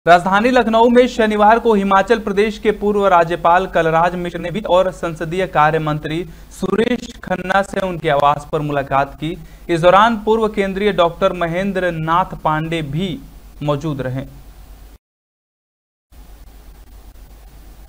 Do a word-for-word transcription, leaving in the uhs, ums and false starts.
राजधानी लखनऊ में शनिवार को हिमाचल प्रदेश के पूर्व राज्यपाल कलराज मिश्र ने भी और संसदीय कार्य मंत्री सुरेश खन्ना से उनके आवास पर मुलाकात की। इस दौरान पूर्व केंद्रीय डॉक्टर महेंद्र नाथ पांडे भी मौजूद रहे।